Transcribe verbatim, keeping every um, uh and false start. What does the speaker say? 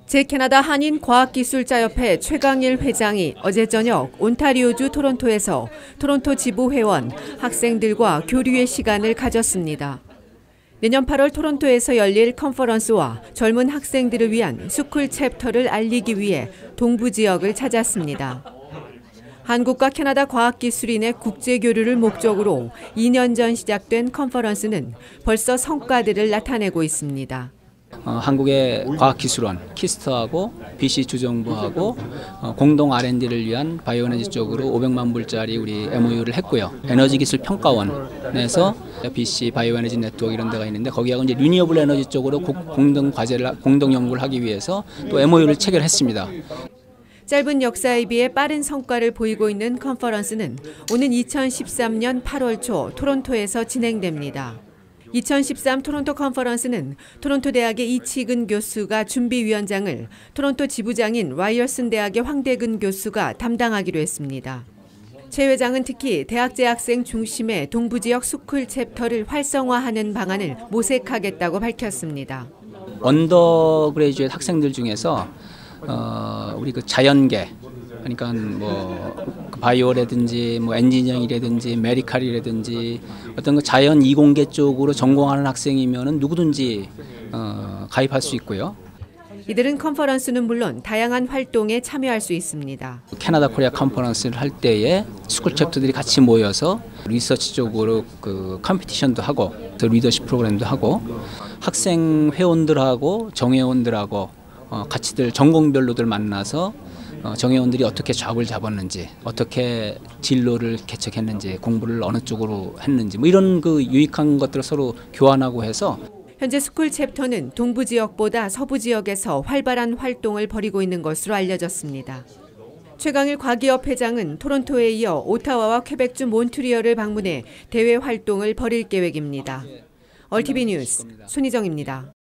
제캐나다 한인과학기술자협회 최강일 회장이 어제 저녁 온타리오주 토론토에서 토론토 지부 회원, 학생들과 교류의 시간을 가졌습니다. 내년 팔월 토론토에서 열릴 컨퍼런스와 젊은 학생들을 위한 스쿨 챕터를 알리기 위해 동부 지역을 찾았습니다. 한국과 캐나다 과학기술인의 국제교류를 목적으로 이 년 전 시작된 컨퍼런스는 벌써 성과들을 나타내고 있습니다. 어, 한국의 과학기술원, 키스터하고 비씨 주정부하고 어, 공동 알 앤 디를 위한 바이오에너지 쪽으로 오백만 불짜리 우리 엠오유를 했고요. 에너지기술평가원에서 비씨 바이오에너지 네트워크 이런 데가 있는데 거기하고 이제 리니어블 에너지 쪽으로 고, 공동 과제를 공동 연구를 하기 위해서 또 엠오유를 체결했습니다. 짧은 역사에 비해 빠른 성과를 보이고 있는 컨퍼런스는 오는 이천십삼 년 팔월 초 토론토에서 진행됩니다. 이천십삼 토론토 컨퍼런스는 토론토 대학의 이치근 교수가 준비위원장을 토론토 지부장인 라이어슨 대학의 황대근 교수가 담당하기로 했습니다. 최 회장은 특히 대학 재학생 중심의 동부 지역 스쿨 챕터를 활성화하는 방안을 모색하겠다고 밝혔습니다. 언더그레이주에이트 학생들 중에서 어, 우리 그 자연계, 그러니까 뭐 바이오라든지 뭐 엔지니어링이라든지 메디칼이라든지 어떤 그 자연 이공계 쪽으로 전공하는 학생이면은 누구든지 어, 가입할 수 있고요. 이들은 컨퍼런스는 물론 다양한 활동에 참여할 수 있습니다. 캐나다 코리아 컨퍼런스를 할 때에 스쿨 챕터들이 같이 모여서 리서치 쪽으로 그 컴피티션도 하고 또 리더십 프로그램도 하고 학생 회원들하고 정회원들하고 어, 같이들 전공별로들 만나서 어, 정회원들이 어떻게 잡을 잡았는지, 어떻게 진로를 개척했는지, 공부를 어느 쪽으로 했는지 뭐 이런 그 유익한 것들을 서로 교환하고 해서 현재 스쿨 챕터는 동부 지역보다 서부 지역에서 활발한 활동을 벌이고 있는 것으로 알려졌습니다. 최강일 과기업 회장은 토론토에 이어 오타와와 퀘벡주 몬트리올을 방문해 대외 활동을 벌일 계획입니다. 얼티비 뉴스 손희정입니다.